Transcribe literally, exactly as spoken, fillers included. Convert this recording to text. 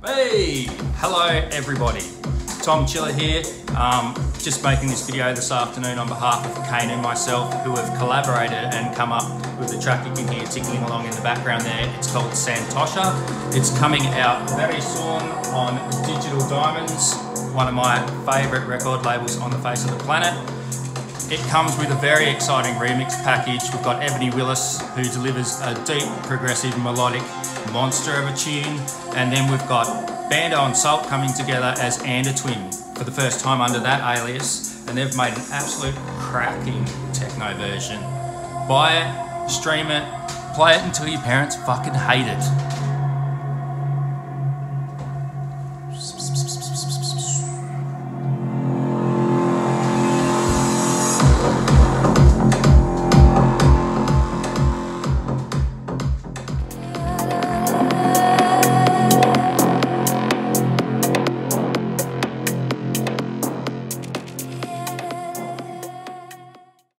Hey, hello everybody. Tom Chiller here. Um, just making this video this afternoon on behalf of Kane and myself, who have collaborated and come up with the track you can hear ticking along in the background there. It's called Santosha. It's coming out very soon on Digital Diamonds, one of my favourite record labels on the face of the planet. It comes with a very exciting remix package. We've got Ebony Willis, who delivers a deep, progressive, melodic monster of a tune. And then we've got Bando and Salt coming together as Andertwin for the first time under that alias. And they've made an absolute cracking techno version. Buy it, stream it, play it until your parents fucking hate it.